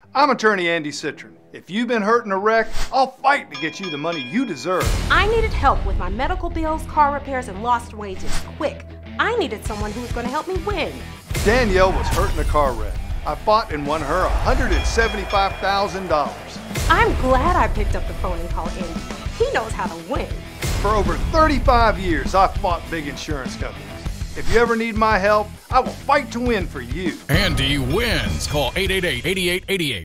I'm attorney Andy Citrin. If you've been hurt in a wreck, I'll fight to get you the money you deserve. I needed help with my medical bills, car repairs, and lost wages, quick. I needed someone who was going to help me win. Danielle was hurt in a car wreck. I fought and won her $175,000. I'm glad I picked up the phone and called Andy. He knows how to win. For over 35 years, I've fought big insurance companies. If you ever need my help, I will fight to win for you. Andy wins. Call 888-8888.